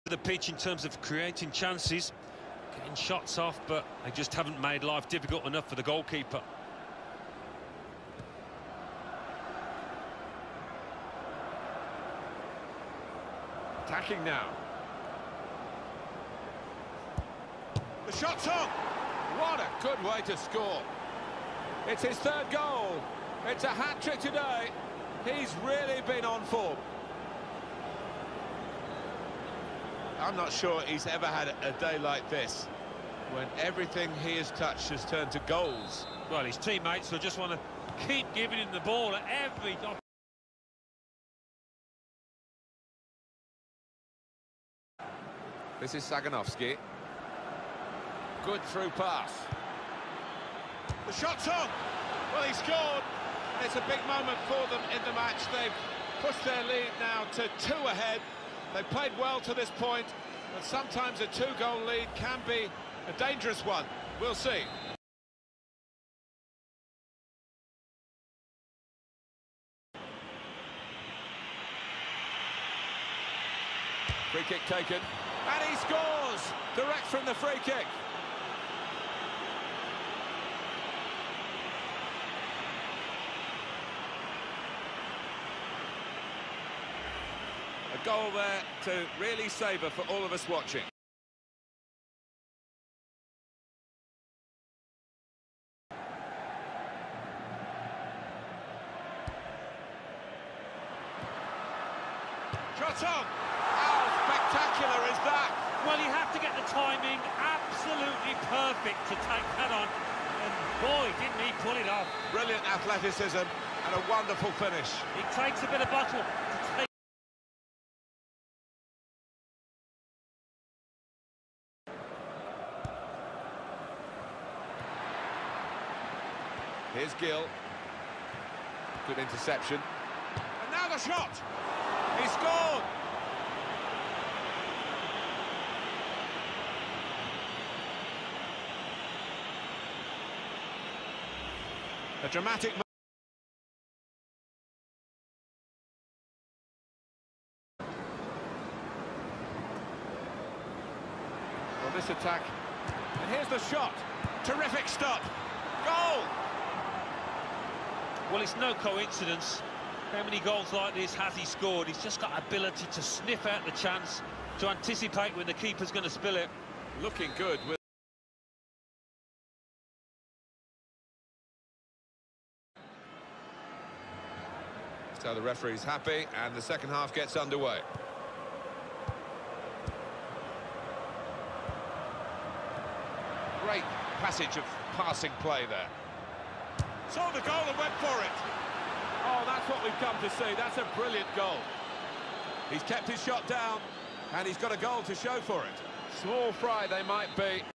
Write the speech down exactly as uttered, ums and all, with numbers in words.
The pitch in terms of creating chances, getting shots off, but they just haven't made life difficult enough for the goalkeeper. Attacking now. The shot's on! What a good way to score. It's his third goal. It's a hat-trick today. He's really been on form. I'm not sure he's ever had a day like this, when everything he has touched has turned to goals. Well, his teammates will just want to keep giving him the ball at every... This is Saganovsky. Good through pass. The shot's on! Well, he scored. It's a big moment for them in the match. They've pushed their lead now to two ahead. They've played well to this point, but sometimes a two-goal lead can be a dangerous one. We'll see. Free kick taken, and he scores! Direct from the free kick. A goal there to really savour for all of us watching. Shot on! How spectacular is that? Well, you have to get the timing absolutely perfect to take that on. And boy, didn't he pull it off. Brilliant athleticism and a wonderful finish. It takes a bit of battle to take. Here's Gill. Good interception. And now the shot! He scored! A dramatic... Well, this attack... And here's the shot! Terrific stop! Goal! Well, it's no coincidence how many goals like this has he scored. He's just got ability to sniff out the chance, to anticipate when the keeper's going to spill it. Looking good with... So the referee's happy, and the second half gets underway. Great passage of passing play there. Saw the goal and went for it. Oh, that's what we've come to see. That's a brilliant goal. He's kept his shot down, and he's got a goal to show for it. Small fry they might be.